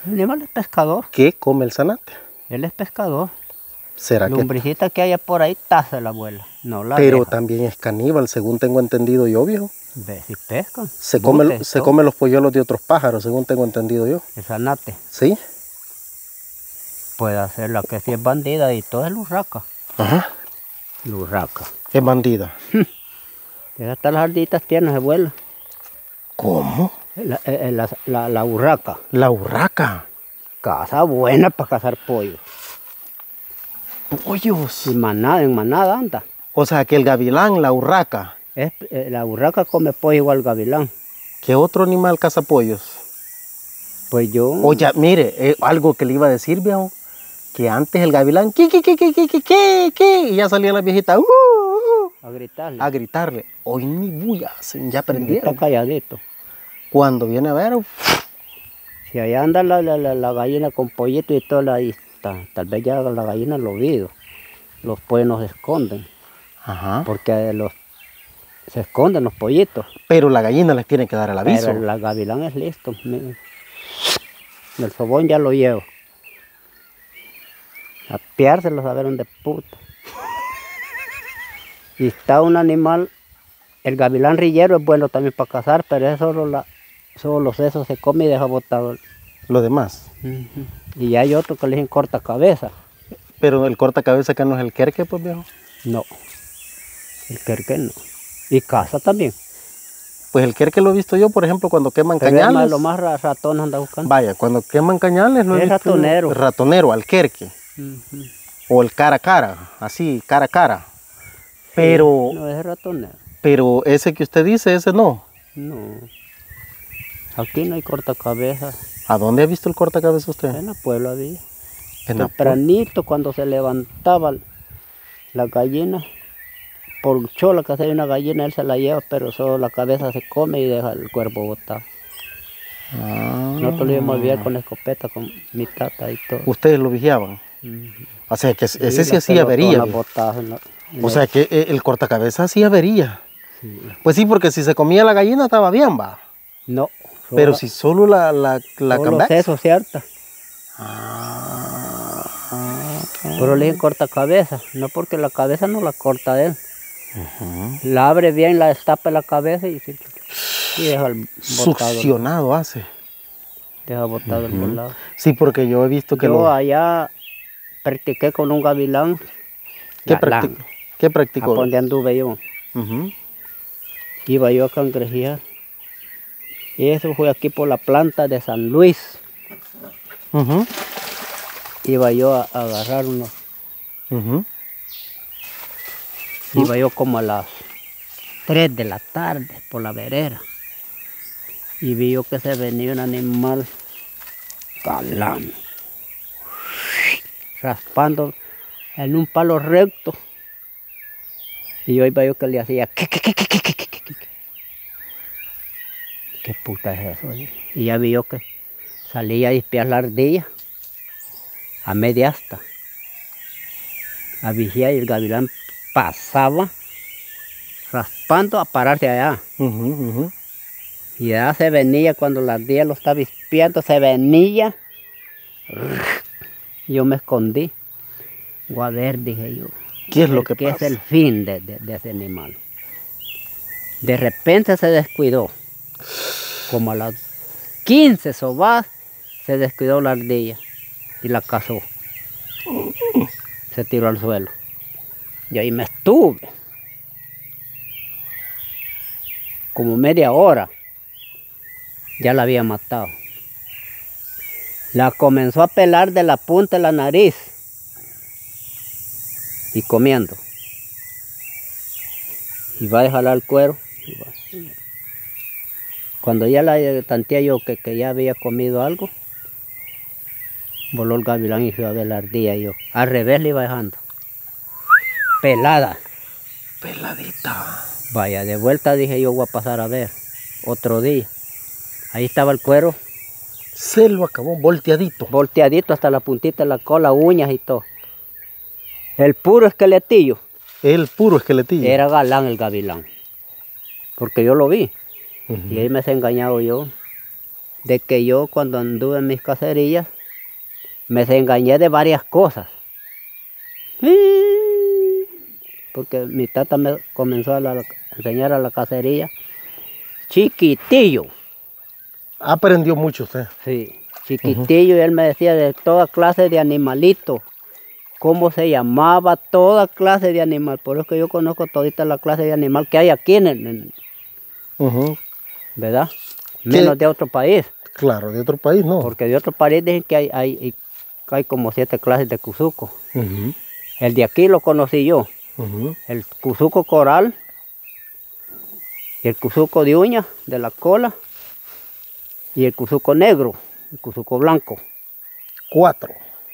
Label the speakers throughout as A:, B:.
A: El animal es pescador.
B: ¿Qué come el zanate?
A: Él es pescador.
B: ¿Será que?
A: Lumbricita que haya por ahí, taza la abuela. No la
B: Pero
A: deja.
B: también es caníbal, según tengo entendido yo, viejo.
A: Ve si pescan.
B: Se
A: Butes,
B: come los polluelos de otros pájaros, según tengo entendido yo.
A: El zanate.
B: ¿Sí?
A: Puede hacer la que sí es bandida y todo es urraca.
B: Ajá.
A: Urraca.
B: Es bandida.
A: Hasta las arditas tiernas se vuelan.
B: ¿Cómo?
A: La urraca.
B: La urraca.
A: Caza buena para cazar pollos.
B: Pollos.
A: Y manada, en manada anda.
B: O sea que el gavilán, la urraca.
A: La urraca come pollo igual gavilán.
B: ¿Qué otro animal caza pollos?
A: Pues yo...
B: Oye, mire, algo que le iba a decir, viejo. Que antes el gavilán, y ya salía la viejita,
A: a gritarle.
B: a gritarle. Hoy ni bulla hacen, ya aprendieron.
A: Está calladito.
B: Cuando viene a ver,
A: si allá anda la gallina con pollito y todo, ahí está. Tal vez ya la gallina lo vio. Los pollos no se esconden.
B: ajá.
A: Porque se esconden los pollitos.
B: Pero la gallina les tiene que dar el aviso.
A: Pero la gavilán es listo. El sobón ya lo llevo. A piárselos a ver dónde puta. Y está un animal, el gavilán rillero es bueno también para cazar, pero es solo los sesos se come y deja botado.
B: Lo demás.
A: Y hay otro que le dicen corta cabeza.
B: Pero el cortacabeza que no es el querque, pues viejo.
A: No, el querque no. Y caza también.
B: Pues el querque lo he visto yo, por ejemplo, cuando queman
A: Pero
B: cañales.
A: lo más ratón anda buscando.
B: Vaya, cuando queman cañales lo he
A: Es
B: visto.
A: ratonero.
B: Ratonero, al querque. O el cara a cara, así, cara a cara. Pero,
A: No, es ratonero.
B: pero ese que usted dice, ese no.
A: No. Aquí no hay cortacabezas.
B: ¿A dónde ha visto el cortacabeza usted?
A: En la Puebla había.
B: En la
A: Tempranito cuando se levantaba la gallina, por chola que hay una gallina, él se la lleva, pero solo la cabeza se come y deja el cuerpo botado. Nosotros lo íbamos a ver con escopeta, con mi tata y todo.
B: Ustedes lo vigiaban. O sea que ese sí
A: las
B: hacía avería.
A: pelotonas botadas en
B: O sea que el cortacabeza hacía avería.
A: Sí.
B: Pues sí, porque si se comía la gallina estaba bien, va.
A: No.
B: Pero si solo la
A: solo eso, ¿cierto? Pero le dicen cortacabeza, no porque la cabeza no la corta él. La abre bien, la destapa la cabeza y deja el botado.
B: Succionado hace.
A: Deja botado el volado.
B: Sí, porque yo he visto que
A: yo allá practiqué con un gavilán.
B: ¿Qué practicó?
A: ¿A dónde anduve yo? Iba yo a cangrejear. Y eso fue aquí por la planta de San Luis. Iba yo a agarrar unos. Iba yo como a las 3 de la tarde por la vereda. Y vi yo que se venía un animal galán, raspando en un palo recto. Y yo iba yo que le hacía ¿qué puta es eso? Y ya vi yo que salía a espiar la ardilla a media asta. A vigiar y el gavilán pasaba raspando a pararse allá. Y ya se venía cuando la ardilla lo estaba espiando, se venía. Yo me escondí. O a ver, dije yo.
B: ¿Qué es lo que
A: pasa?
B: pasa?
A: ¿Qué es el fin de ese animal? De repente se descuidó. Como a las 15 sobas se descuidó la ardilla y la cazó. Se tiró al suelo. Y ahí me estuve. Como media hora. Ya la había matado. La comenzó a pelar de la punta de la nariz. Y comiendo. Y va a jalar el cuero. Cuando ya la tanteé yo que ya había comido algo, voló el gavilán y fue a ver la ardilla y yo. Al revés le iba dejando. Pelada.
B: Peladita.
A: Vaya, de vuelta dije yo voy a pasar a ver. Otro día. Ahí estaba el cuero.
B: Se lo acabó volteadito.
A: Volteadito hasta la puntita de la cola, uñas y todo. El puro esqueletillo.
B: El puro esqueletillo.
A: Era galán el gavilán. Porque yo lo vi. Y ahí me he engañado yo. de que yo cuando anduve en mis cacerías me desengañé de varias cosas. Porque mi tata me comenzó a enseñar a la cacería chiquitillo.
B: Aprendió mucho usted.
A: Sí, chiquitillo, y él me decía de toda clase de animalitos, cómo se llamaba toda clase de animal. Por eso que yo conozco todita la clase de animal que hay aquí ¿verdad? Menos de otro país.
B: Claro, de otro país no.
A: Porque de otro país dicen que hay como 7 clases de cuzuco. El de aquí lo conocí yo. El cuzuco coral, y el cuzuco de uña, de la cola, y el cuzuco negro, el cuzuco blanco.
B: 4.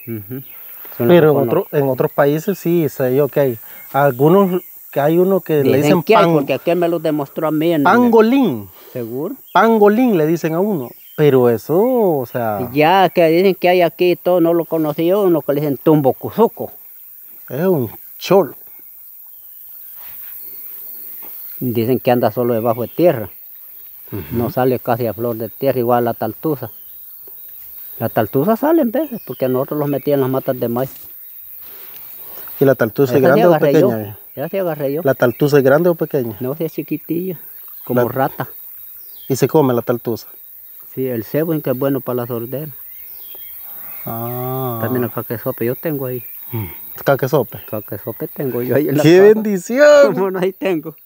B: Pero en otros países sí, sé yo que hay algunos, que hay uno que le dicen
A: que hay, porque aquel me lo demostró a mí.
B: Pangolín.
A: ¿Seguro?
B: Pangolín le dicen a uno. Pero eso, o sea...
A: Ya que dicen que hay aquí y todo, no lo conocí yo, uno que le dicen tumbo cuzuco.
B: Es un cholo.
A: Dicen que anda solo debajo de tierra. No sale casi a flor de tierra, igual la taltuza. La taltuza sale en veces, porque nosotros los metíamos en las matas de maíz.
B: ¿Y la taltuza es grande o pequeña?
A: Ya se agarré yo.
B: ¿La taltuza es grande o pequeña?
A: No, si es chiquitilla, como rata.
B: ¿Y se come la taltuza?
A: Sí, el cebo es que es bueno para la sordera. También el caquesope yo tengo ahí.
B: ¿Caquesope?
A: Caquesope tengo yo ahí en la
B: ¡Qué
A: casa.
B: bendición!
A: ¿Cómo no? Ahí tengo.